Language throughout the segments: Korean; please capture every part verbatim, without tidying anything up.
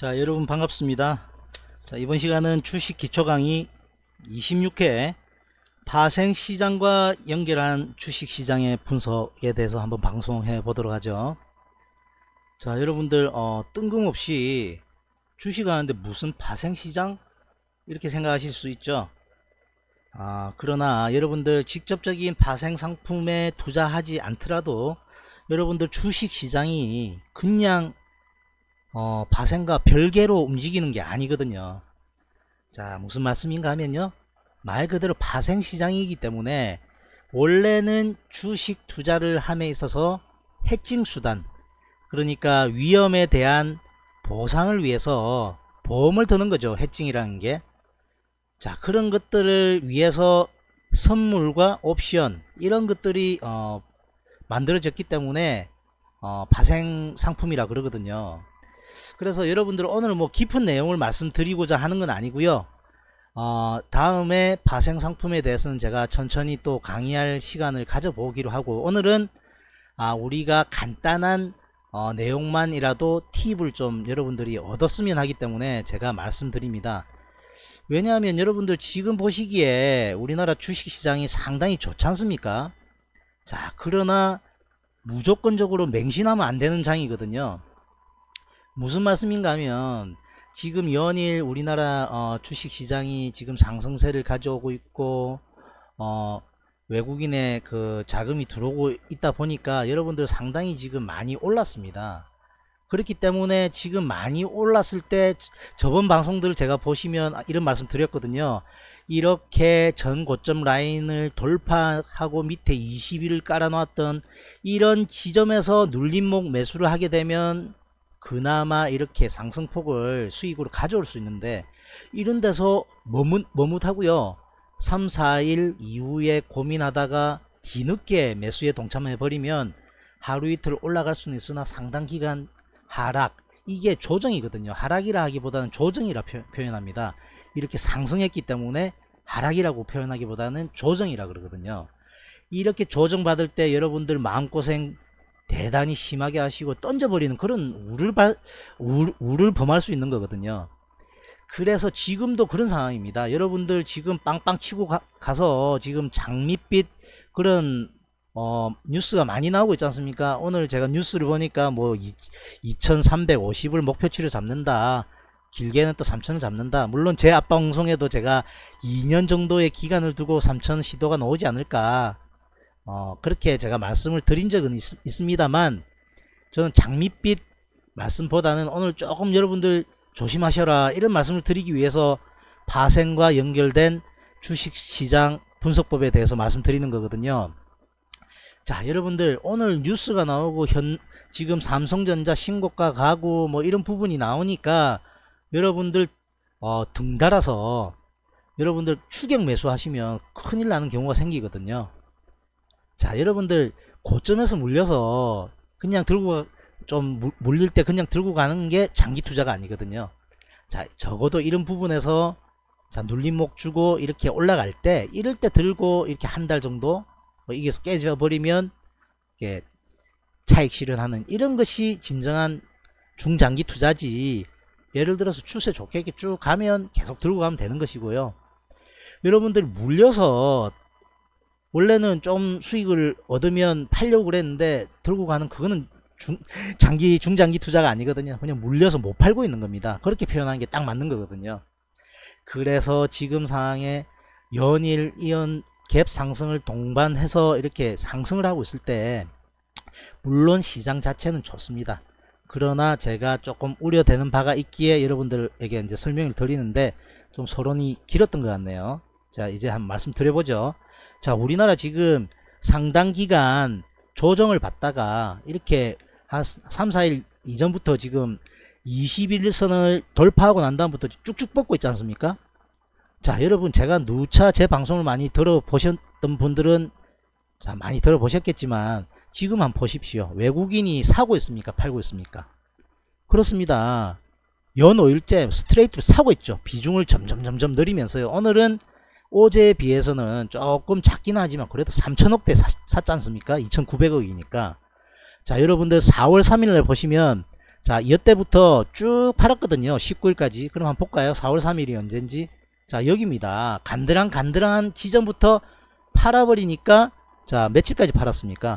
자, 여러분 반갑습니다. 자, 이번 시간은 주식 기초 강의 이십육 회 파생시장과 연결한 주식시장의 분석에 대해서 한번 방송해 보도록 하죠. 자, 여러분들 어, 뜬금없이 주식하는데 무슨 파생시장? 이렇게 생각하실 수 있죠. 아, 그러나 여러분들 직접적인 파생상품에 투자하지 않더라도 여러분들 주식시장이 그냥 어, 파생과 별개로 움직이는 게 아니거든요. 자, 무슨 말씀인가 하면요, 말 그대로 파생시장이기 때문에 원래는 주식 투자를 함에 있어서 해칭 수단, 그러니까 위험에 대한 보상을 위해서 보험을 드는 거죠. 해칭이라는 게. 자, 그런 것들을 위해서 선물과 옵션 이런 것들이 어, 만들어졌기 때문에 어, 파생 상품이라 그러거든요. 그래서 여러분들 오늘 뭐 깊은 내용을 말씀드리고자 하는 건 아니고요. 어, 다음에 파생 상품에 대해서는 제가 천천히 또 강의할 시간을 가져보기로 하고, 오늘은 아, 우리가 간단한 어, 내용만이라도 팁을 좀 여러분들이 얻었으면 하기 때문에 제가 말씀드립니다. 왜냐하면 여러분들 지금 보시기에 우리나라 주식시장이 상당히 좋지 않습니까? 자, 그러나 무조건적으로 맹신하면 안 되는 장이거든요. 무슨 말씀인가 하면 지금 연일 우리나라 어, 주식시장이 지금 상승세를 가져오고 있고 어, 외국인의 그 자금이 들어오고 있다 보니까 여러분들 상당히 지금 많이 올랐습니다. 그렇기 때문에 지금 많이 올랐을 때 저번 방송들을 제가 보시면 이런 말씀 드렸거든요. 이렇게 전 고점 라인을 돌파하고 밑에 이십 일을 깔아 놓았던 이런 지점에서 눌림목 매수를 하게 되면 그나마 이렇게 상승폭을 수익으로 가져올 수 있는데, 이런 데서 머뭇, 머뭇하고요. 삼, 사 일 이후에 고민하다가 뒤늦게 매수에 동참해 버리면 하루 이틀 올라갈 수는 있으나 상당 기간 하락, 이게 조정이거든요. 하락이라 하기보다는 조정이라 표, 표현합니다. 이렇게 상승했기 때문에 하락이라고 표현하기보다는 조정이라 그러거든요. 이렇게 조정받을 때 여러분들 마음고생 대단히 심하게 하시고 던져버리는 그런 우를, 발, 우, 우를 범할 수 있는 거거든요. 그래서 지금도 그런 상황입니다. 여러분들 지금 빵빵 치고 가, 가서 지금 장밋빛 그런 어, 뉴스가 많이 나오고 있지 않습니까? 오늘 제가 뉴스를 보니까 뭐 이천삼백오십을 목표치를 잡는다, 길게는 또 삼천을 잡는다. 물론 제 앞방송에도 제가 이 년 정도의 기간을 두고 삼천 시도가 나오지 않을까, 어, 그렇게 제가 말씀을 드린 적은 있, 있습니다만 저는 장밋빛 말씀보다는 오늘 조금 여러분들 조심하셔라 이런 말씀을 드리기 위해서 파생과 연결된 주식시장 분석법에 대해서 말씀드리는 거거든요. 자, 여러분들 오늘 뉴스가 나오고 현 지금 삼성전자 신고가 가고 뭐 이런 부분이 나오니까 여러분들 어, 등 달아서 여러분들 추격 매수 하시면 큰일 나는 경우가 생기거든요. 자, 여러분들 고점에서 물려서 그냥 들고 좀 물릴 때 그냥 들고 가는 게 장기 투자가 아니거든요. 자, 적어도 이런 부분에서 자, 눌림목 주고 이렇게 올라갈 때 이럴 때 들고 이렇게 한 달 정도 뭐 이게 깨져 버리면 이게 차익 실현하는 이런 것이 진정한 중장기 투자지, 예를 들어서 추세 좋게 이렇게 쭉 가면 계속 들고 가면 되는 것이고요. 여러분들 물려서 원래는 좀 수익을 얻으면 팔려고 그랬는데 들고 가는 그거는 중, 장기 중장기 투자가 아니거든요. 그냥 물려서 못 팔고 있는 겁니다. 그렇게 표현하는 게 딱 맞는 거거든요. 그래서 지금 상황에 연일 이연 갭 상승을 동반해서 이렇게 상승을 하고 있을 때 물론 시장 자체는 좋습니다. 그러나 제가 조금 우려되는 바가 있기에 여러분들에게 이제 설명을 드리는데 좀 서론이 길었던 것 같네요. 자, 이제 한번 말씀 드려보죠. 자, 우리나라 지금 상당 기간 조정을 받다가 이렇게 한 삼, 사 일 이전부터 지금 이십 일선을 돌파하고 난 다음부터 쭉쭉 뻗고 있지 않습니까? 자, 여러분 제가 누차 제 방송을 많이 들어보셨던 분들은 자, 많이 들어보셨겠지만 지금 한번 보십시오. 외국인이 사고 있습니까? 팔고 있습니까? 그렇습니다. 연 오 일째 스트레이트로 사고 있죠. 비중을 점점 점점 늘리면서요. 오늘은 어제에 비해서는 조금 작긴 하지만 그래도 삼천억대 사, 샀지 않습니까? 이천구백억이니까. 자, 여러분들 사월 삼일날 보시면 자, 이때부터 쭉 팔았거든요. 십구 일까지. 그럼 한번 볼까요? 사월 삼일이 언젠지. 자, 여기입니다. 간드랑 간드랑한 지점부터 팔아버리니까, 자, 며칠까지 팔았습니까?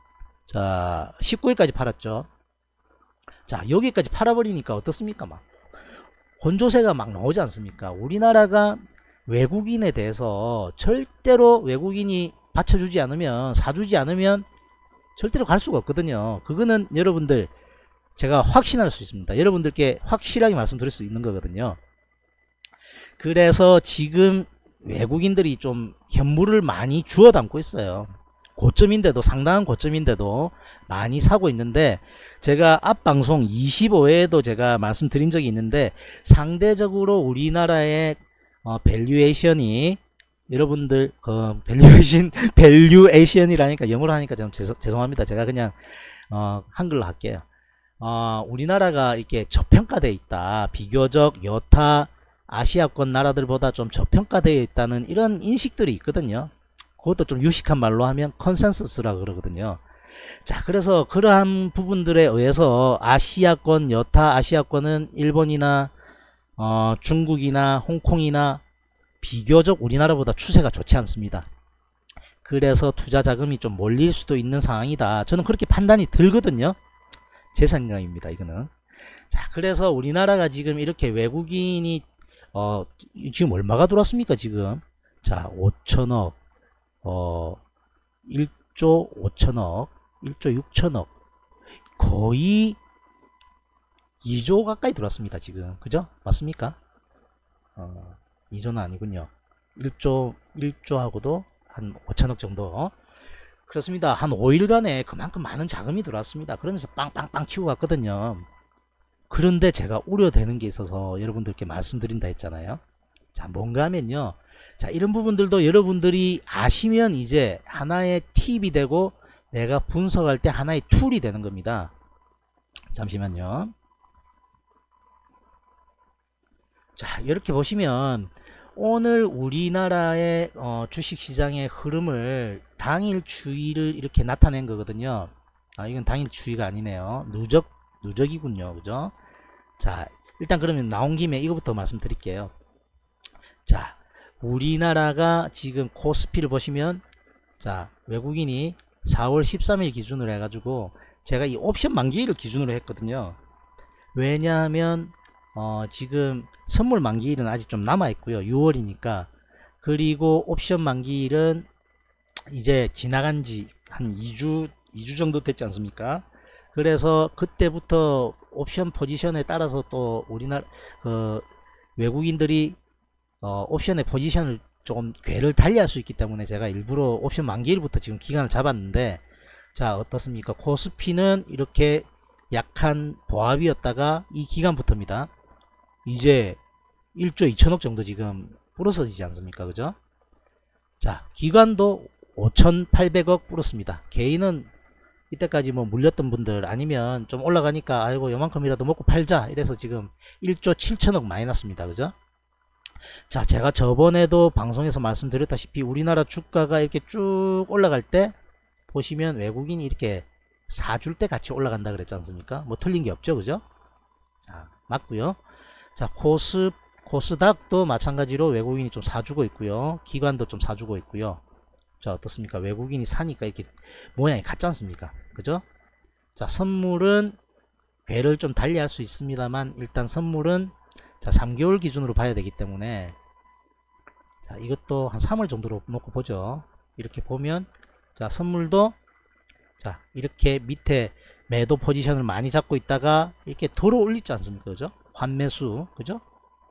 자, 십구 일까지 팔았죠. 자, 여기까지 팔아버리니까 어떻습니까? 막 혼조세가 막 나오지 않습니까? 우리나라가 외국인에 대해서 절대로 외국인이 받쳐주지 않으면, 사주지 않으면 절대로 갈 수가 없거든요. 그거는 여러분들 제가 확신할 수 있습니다. 여러분들께 확실하게 말씀드릴 수 있는 거거든요. 그래서 지금 외국인들이 좀 현물을 많이 주워 담고 있어요. 고점인데도, 상당한 고점인데도 많이 사고 있는데, 제가 앞 방송 이십오 회에도 제가 말씀드린 적이 있는데, 상대적으로 우리나라의 어, 밸류에이션이, 여러분들 그 밸류에이션 밸류에이션이라니까 영어로 하니까 좀 죄송, 죄송합니다. 제가 그냥 어, 한글로 할게요. 어, 우리나라가 이렇게 저평가되어 있다, 비교적 여타 아시아권 나라들보다 좀 저평가되어 있다는 이런 인식들이 있거든요. 그것도 좀 유식한 말로 하면 컨센서스라 그러거든요. 자, 그래서 그러한 부분들에 의해서 아시아권, 여타 아시아권은 일본이나 어, 중국이나 홍콩이나 비교적 우리나라보다 추세가 좋지 않습니다. 그래서 투자 자금이 좀 몰릴 수도 있는 상황이다. 저는 그렇게 판단이 들거든요. 제 생각입니다, 이거는. 자, 그래서 우리나라가 지금 이렇게 외국인이 어, 지금 얼마가 들어왔습니까, 지금? 자, 오천억, 어, 일조 오천억, 일조 육천억, 거의 이조 가까이 들어왔습니다, 지금. 그죠? 맞습니까? 어, 이조는 아니군요. 일조, 일조하고도 한 오천억 정도. 그렇습니다. 한 오 일간에 그만큼 많은 자금이 들어왔습니다. 그러면서 빵빵빵 치고 갔거든요. 그런데 제가 우려되는 게 있어서 여러분들께 말씀드린다 했잖아요. 자, 뭔가 하면요. 자, 이런 부분들도 여러분들이 아시면 이제 하나의 팁이 되고 내가 분석할 때 하나의 툴이 되는 겁니다. 잠시만요. 자, 이렇게 보시면 오늘 우리나라의 어, 주식시장의 흐름을 당일 추이를 이렇게 나타낸 거거든요. 아, 이건 당일 추이가 아니네요. 누적, 누적이군요. 그죠? 자, 일단 그러면 나온 김에 이거부터 말씀드릴게요. 자, 우리나라가 지금 코스피를 보시면, 자, 외국인이 사월 십삼일 기준으로 해가지고 제가 이 옵션 만기일을 기준으로 했거든요. 왜냐하면 어, 지금 선물 만기일은 아직 좀 남아있고요. 유월이니까. 그리고 옵션 만기일은 이제 지나간 지 한 이주, 이주 정도 됐지 않습니까? 그래서 그때부터 옵션 포지션에 따라서 또 우리나라, 어, 외국인들이 어, 옵션의 포지션을 조금 궤를 달리할 수 있기 때문에 제가 일부러 옵션 만기일부터 지금 기간을 잡았는데, 자, 어떻습니까? 코스피는 이렇게 약한 보합이었다가 이 기간부터입니다. 이제 일조 이천억 정도 지금 부러서지지 않습니까? 그죠? 자, 기관도 오천팔백억 불었습니다. 개인은 이때까지 뭐 물렸던 분들 아니면 좀 올라가니까 아이고 요만큼이라도 먹고 팔자 이래서 지금 일조 칠천억 마이너스입니다. 그죠? 자, 제가 저번에도 방송에서 말씀드렸다시피 우리나라 주가가 이렇게 쭉 올라갈 때 보시면 외국인이 이렇게 사줄 때 같이 올라간다 그랬지 않습니까? 뭐 틀린 게 없죠. 그죠? 자, 맞고요. 자, 코스, 코스닥도 마찬가지로 외국인이 좀 사주고 있고요. 기관도 좀 사주고 있고요. 자, 어떻습니까? 외국인이 사니까 이렇게 모양이 같지 않습니까? 그죠? 자, 선물은 궤를 좀 달리할 수 있습니다만 일단 선물은 자, 삼 개월 기준으로 봐야 되기 때문에 자, 이것도 한 삼월 정도로 놓고 보죠. 이렇게 보면 자, 선물도 자, 이렇게 밑에 매도 포지션을 많이 잡고 있다가 이렇게 돌아 올리지 않습니까? 그죠? 환매수, 그죠?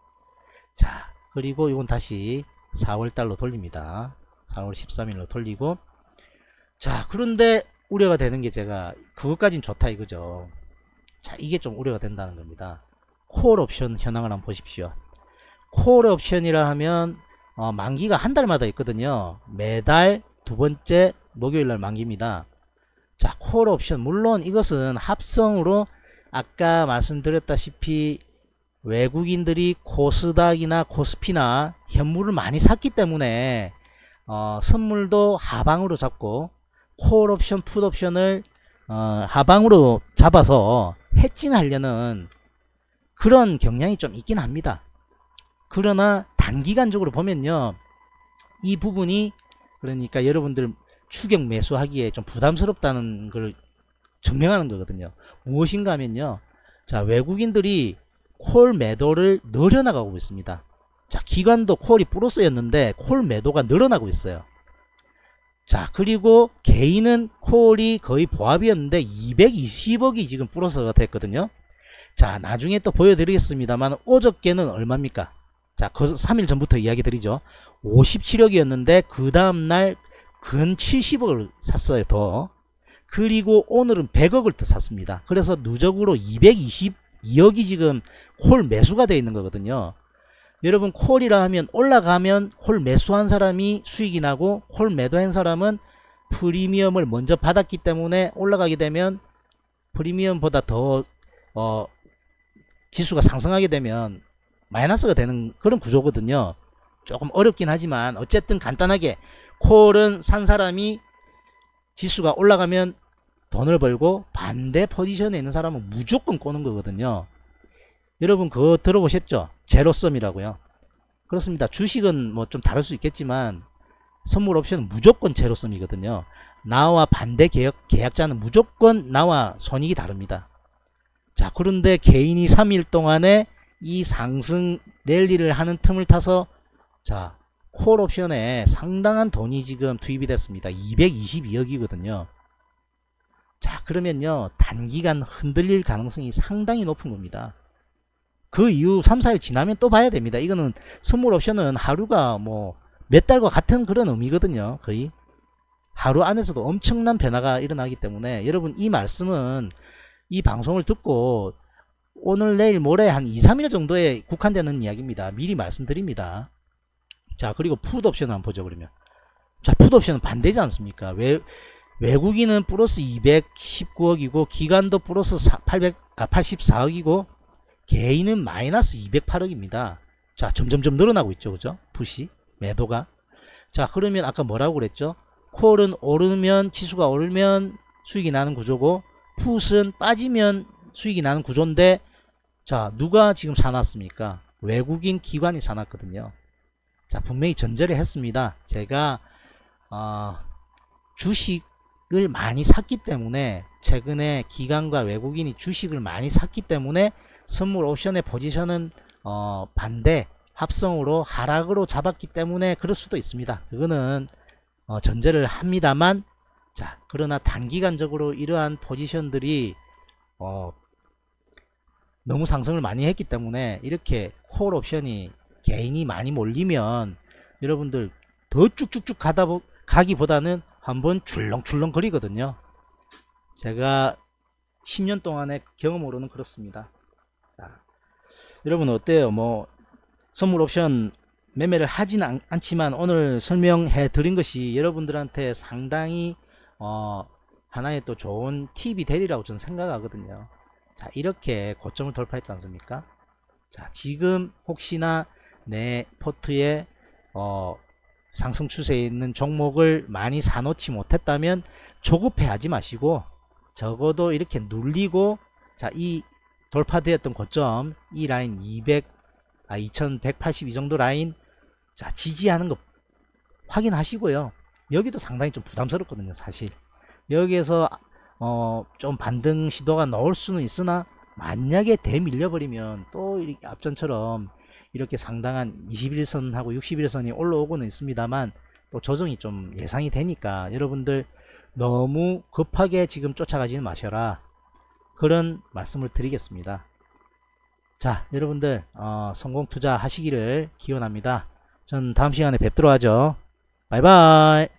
자, 그리고 이건 다시 사월 달로 돌립니다. 사월 십삼일로 돌리고, 자, 그런데 우려가 되는 게 제가 그것까진 좋다 이거죠. 자, 이게 좀 우려가 된다는 겁니다. 콜 옵션 현황을 한번 보십시오. 콜 옵션이라 하면 어, 만기가 한 달마다 있거든요. 매달 두 번째 목요일날 만기입니다. 자, 콜 옵션, 물론 이것은 합성으로 아까 말씀드렸다시피 외국인들이 코스닥이나 코스피나 현물을 많이 샀기 때문에 어, 선물도 하방으로 잡고 콜 옵션, 풋 옵션을 어, 하방으로 잡아서 해칭하려는 그런 경향이 좀 있긴 합니다. 그러나 단기간적으로 보면요, 이 부분이 그러니까 여러분들 추격 매수하기에 좀 부담스럽다는 걸 증명하는 거거든요. 무엇인가 하면요, 자, 외국인들이 콜 매도를 늘려나가고 있습니다. 자, 기관도 콜이 플러스였는데 콜 매도가 늘어나고 있어요. 자, 그리고 개인은 콜이 거의 보합이었는데 이백이십억이 지금 플러스가 됐거든요. 자, 나중에 또 보여드리겠습니다만 어저께는 얼마입니까? 자, 그 삼 일 전부터 이야기 드리죠. 오십칠억이었는데 그 다음날 근 칠십억을 샀어요. 더. 그리고 오늘은 백억을 더 샀습니다. 그래서 누적으로 이백이십이억이 지금 콜 매수가 되어 있는 거거든요. 여러분, 콜이라 하면 올라가면 콜 매수한 사람이 수익이 나고 콜 매도한 사람은 프리미엄을 먼저 받았기 때문에 올라가게 되면 프리미엄보다 더 어, 지수가 상승하게 되면 마이너스가 되는 그런 구조거든요. 조금 어렵긴 하지만 어쨌든 간단하게 콜은 산 사람이 지수가 올라가면 돈을 벌고 반대 포지션에 있는 사람은 무조건 꼬는 거거든요. 여러분 그거 들어보셨죠? 제로섬이라고요. 그렇습니다. 주식은 뭐 좀 다를 수 있겠지만 선물 옵션은 무조건 제로섬이거든요. 나와 반대 계약, 계약자는 무조건 나와 손익이 다릅니다. 자, 그런데 개인이 삼 일 동안에 이 상승 랠리를 하는 틈을 타서 자, 콜 옵션에 상당한 돈이 지금 투입이 됐습니다. 이백이십이억이거든요. 자, 그러면요, 단기간 흔들릴 가능성이 상당히 높은 겁니다. 그 이후 삼, 사 일 지나면 또 봐야 됩니다. 이거는 선물 옵션은 하루가 뭐 몇 달과 같은 그런 의미거든요. 거의 하루 안에서도 엄청난 변화가 일어나기 때문에 여러분 이 말씀은 이 방송을 듣고 오늘 내일 모레 한 이, 삼 일 정도에 국한되는 이야기입니다. 미리 말씀드립니다. 자, 그리고 풋 옵션을 한번 보죠. 그러면 자, 풋 옵션은 반대지 않습니까? 외, 외국인은 플러스 이백십구억이고 기관도 플러스 팔십사억이고 개인은 마이너스 이백팔억입니다. 자, 점점점 늘어나고 있죠. 그죠? 풋이 매도가. 자, 그러면 아까 뭐라고 그랬죠? 콜은 오르면 지수가 오르면 수익이 나는 구조고 풋은 빠지면 수익이 나는 구조인데 자, 누가 지금 사놨습니까? 외국인 기관이 사놨거든요. 자, 분명히 전제를 했습니다. 제가 어, 주식을 많이 샀기 때문에 최근에 기관과 외국인이 주식을 많이 샀기 때문에 선물 옵션의 포지션은 어, 반대 합성으로 하락으로 잡았기 때문에 그럴 수도 있습니다. 그거는 어, 전제를 합니다만 자, 그러나 단기간적으로 이러한 포지션들이 어, 너무 상승을 많이 했기 때문에 이렇게 콜 옵션이 개인이 많이 몰리면 여러분들 더 쭉쭉쭉 가다 보, 가기보다는 한번 출렁출렁 거리거든요. 제가 십 년 동안의 경험으로는 그렇습니다. 자, 여러분 어때요? 뭐 선물 옵션 매매를 하지는 않, 않지만 오늘 설명해 드린 것이 여러분들한테 상당히 어, 하나의 또 좋은 팁이 되리라고 저는 생각하거든요. 자, 이렇게 고점을 돌파했지 않습니까? 자, 지금 혹시나 내 포트에 어, 상승 추세에 있는 종목을 많이 사놓지 못했다면 조급해 하지 마시고 적어도 이렇게 눌리고 자, 이 돌파되었던 고점 이 라인 이백, 아, 이천백팔십이 정도 라인 자, 지지하는 거 확인하시고요. 여기도 상당히 좀 부담스럽거든요. 사실 여기에서 어, 좀 반등 시도가 나올 수는 있으나 만약에 대밀려버리면 또 이렇게 앞전처럼 이렇게 상당한 이십일 선하고 육십일 선이 올라오고는 있습니다만 또 조정이 좀 예상이 되니까 여러분들 너무 급하게 지금 쫓아가지는 마셔라, 그런 말씀을 드리겠습니다. 자, 여러분들 어, 성공 투자 하시기를 기원합니다. 전 다음 시간에 뵙도록 하죠. 바이바이.